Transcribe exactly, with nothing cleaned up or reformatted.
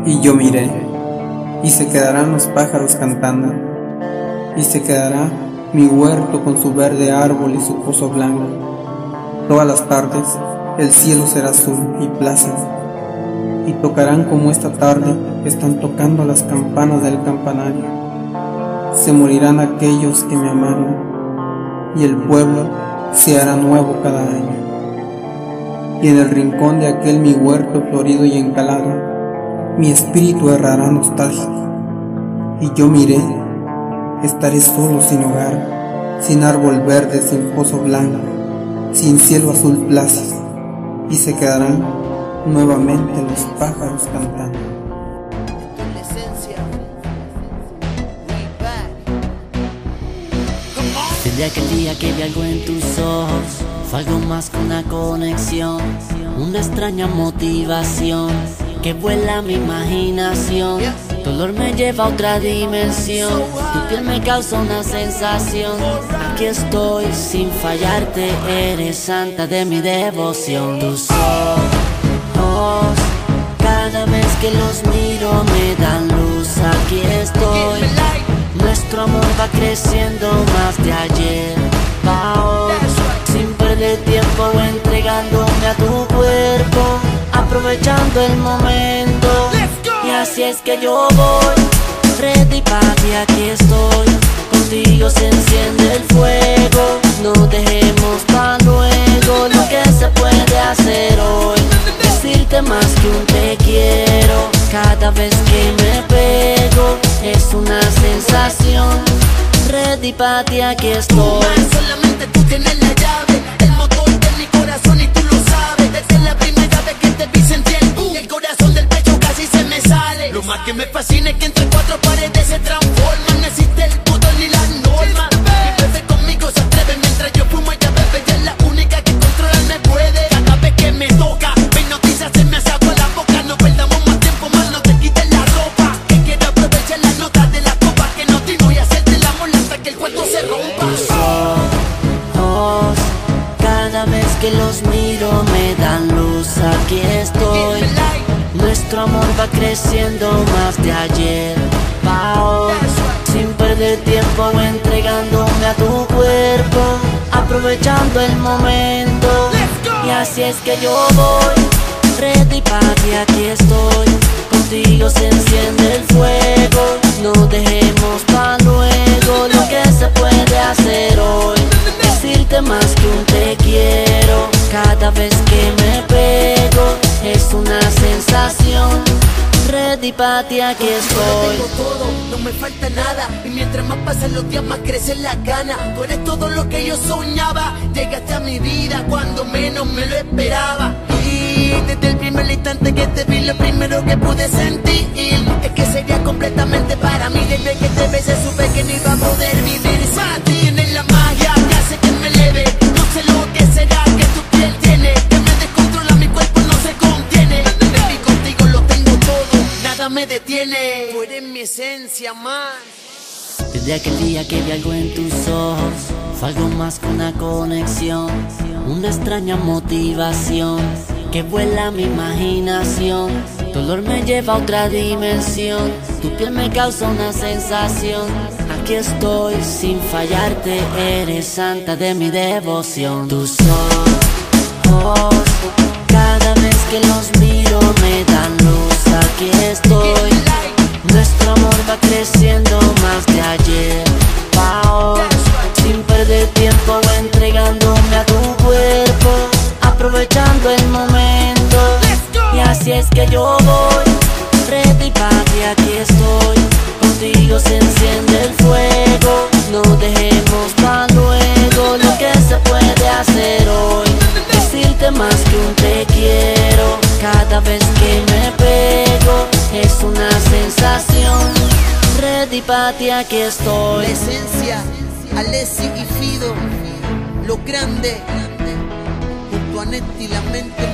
Y yo miré, y se quedarán los pájaros cantando, y se quedará mi huerto con su verde árbol y su pozo blanco. Todas las tardes el cielo será azul y plácido, y tocarán como esta tarde están tocando las campanas del campanario. Se morirán aquellos que me amaron, y el pueblo se hará nuevo cada año. Y en el rincón de aquel mi huerto florido y encalado, mi espíritu errará nostálgico. Y yo miré, estaré solo sin hogar, sin árbol verde, sin pozo blanco, sin cielo azul plácido, y se quedarán nuevamente los pájaros cantando. Desde aquel día que vi algo en tus ojos, fue algo más que una conexión, una extraña motivación que vuela mi imaginación. Tu olor me lleva a otra dimensión, tu piel me causa una sensación. Aquí estoy sin fallarte, eres santa de mi devoción. Tus ojos, cada vez que los miro me dan luz. Aquí estoy, nuestro amor va creciendo más de ayer pa' hoy, sin perder tiempo entregándome a tu cuerpo, aprovechando el momento. Y así es que yo voy, ready pa' ti, aquí estoy. Contigo se enciende el fuego, no dejemos pa' luego lo que se puede hacer hoy. Decirte más que un te quiero, cada vez que me pego es una sensación. Ready pa' ti, aquí estoy. Solamente tú tienes la llave, el motor de mi corazón y tú lo sabes. Desde la primera vez que te vi sentí el boom, y el corazón del pecho casi se me sale. Lo más que me fascina es que entre cuatro paredes se transforma. No existe el pudor ni la norma. Mi bebé conmigo se atreve mientras yo fumo, ella bebe. Ella es la única que controlarme puede. Cada vez que me toca, me hipnotiza, se me hace agua la boca. No perdamos más tiempo, más no te quites la ropa. Que quiero aprovechar las notas de la copa que no timo y hacerte el amor hasta que el cuerpo se rompa. Tus ojos, cada vez que los miro me dan luz. Aquí estoy, nuestro amor va creciendo más de ayer pa' hoy, sin perder tiempo entregándome a tu cuerpo, aprovechando el momento. Y así es que yo voy, ready pa' ti, aquí estoy. Contigo se enciende el fuego, no dejemos pa' luego lo que se puede hacer hoy. Decirte más que un te quiero, cada vez que me pego es una sensación. Ready pa' ti, aquí estoy. Tengo todo, no me falta nada, y mientras más pasan los días más crecen las ganas. Tú eres todo lo que yo soñaba, llegaste a mi vida cuando menos me lo esperaba. Y desde el primer instante que te vi, lo primero que pude sentir es que sería completamente para mí. Desde que te besé supe que no iba a poder vivir sin ti. Tienes la magia que hace que me eleve, no sé lo que será que tu piel tiene, que me descontrola, mi cuerpo no se contiene. Baby, contigo lo tengo todo, nada me detiene. Tú eres mi esencia más. Desde aquel día que vi algo en tus ojos, fue algo más que una conexión, una extraña motivación que vuela mi imaginación. Tu olor me lleva a otra dimensión, tu piel me causa una sensación. Aquí estoy sin fallarte, eres santa de mi devoción. Tus ojos, cada vez que los miro me dan luz. Aquí estoy, nuestro amor va creciendo más de ayer pa' hoy, sin perder tiempo entregándome a tu cuerpo, aprovechando el momento. Y así es que yo voy, ready pa' ti, aquí estoy. Contigo se enciende el fuego, no dejemos pa' luego lo que se puede hacer hoy. Decirte más que un te quiero, cada vez que me pego es una sensación. Ready pa' ti, aquí estoy. La esencia, Alessi y Fido, lo grande, junto a Netti, la mente